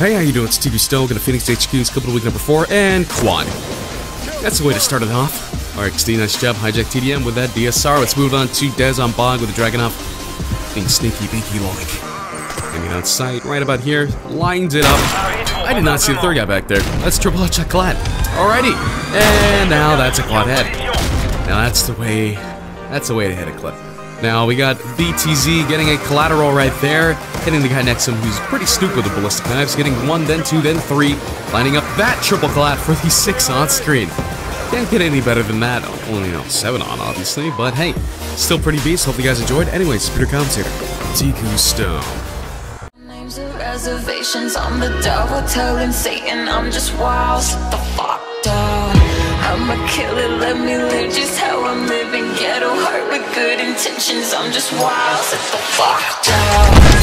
Hey, how you doing? It's TV Stoke and the Phoenix HQ's Couple Week number 4 and Quad. That's the way to start it off. RXD, nice job. Hijack TDM with that DSR. Let's move on to Dez on Bog with the Dragunov. Being sneaky, beaky like. Aiming on sight right about here. Lines it up. I did not see the third guy back there. Let's triple out check Clad. Alrighty. And now that's a quad head. Now that's the way to hit a clip. Now we got BTZ getting a collateral right there, hitting the guy next to him who's pretty stupid with the ballistic knives, getting 1, then 2, then 3, lining up that triple collat for the 6 on screen. Can't get any better than that. Only, 7 on, obviously, but hey, still pretty beast. Hope you guys enjoyed. Anyways, Peter Combs here. Tiku Stone. Names of reservations on the double, telling Satan I'm just wild. Sit the fuck down. I'ma kill it, let me live just how I'm living. Ghetto heart with good intentions, I'm just wild. Sit the fuck down.